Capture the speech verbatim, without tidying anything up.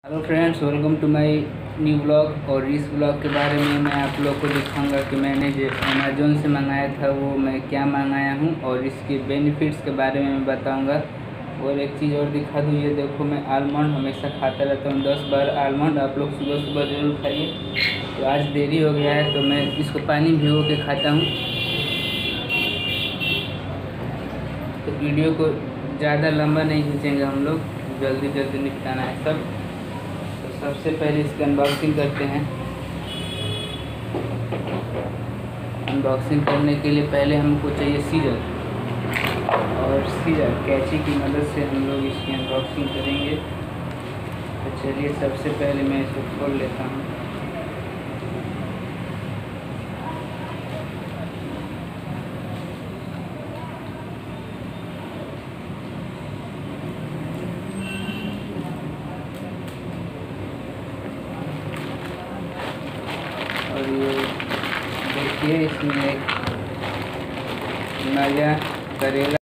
Hello friends, welcome to my new blog. और इस blog के बारे में मैं आप लोग को दिखाऊंगा कि मैंने जो अमेज़ोन से मंगाया था वो मैं क्या मंगाया हूँ और इसके बेनिफिट्स के बारे में मैं बताऊंगा। और एक चीज़ और दिखा दूँ, ये देखो मैं आलमंड हमेशा खाता रहता हूँ, दस बार आलमंड आप लोग सुबह सुबह ज़रूर खाइए। तो आज देरी हो गया है तो मैं इसको पानी भिगो के खाता हूँ। तो वीडियो को ज़्यादा लंबा नहीं खींचेंगे हम लोग, जल्दी जल्दी निपटाना है सब। तो सबसे पहले इसकी अनबॉक्सिंग करते हैं। अनबॉक्सिंग करने के लिए पहले हमको चाहिए सीजर, और सीजर कैंची की मदद से हम लोग इसकी अनबॉक्सिंग करेंगे। तो चलिए सबसे पहले मैं इसको खोल लेता हूँ। और ये देखिए इसमें एक नया करेला